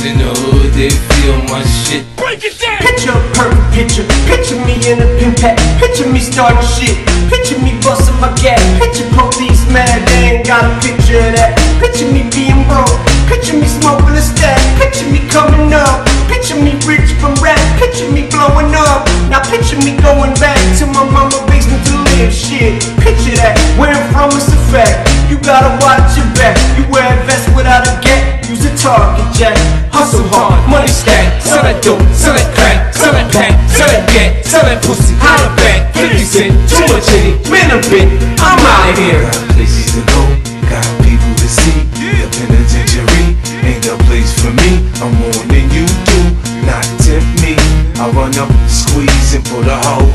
in the hood, they feel my shit. Break it down. Picture a perfect picture. Picture me in a pin pack. Picture me starting shit. Picture me busting my gas. Picture police mad, they ain't got a picture of that. Picture me being broke. Picture me smoking a stack. Picture me coming up. Picture me rich from rap. Picture me blowing up. Now picture me going back to my mama's basement to live. Shit, picture that. Where I'm from is a fact. You gotta watch your back. You wear a vest without a gap. Use a target jack. Hustle hard, money stack. Sell that dope, sell that crack, sell that pack, sell that gat, sell that pussy, holla back. 50 cent, too much in it, man a bit, I'm out of here. Got places to go, got people to see. The penitentiary ain't the place for me. I'm more than you do, not tempt me. I run up, squeeze and put a hoe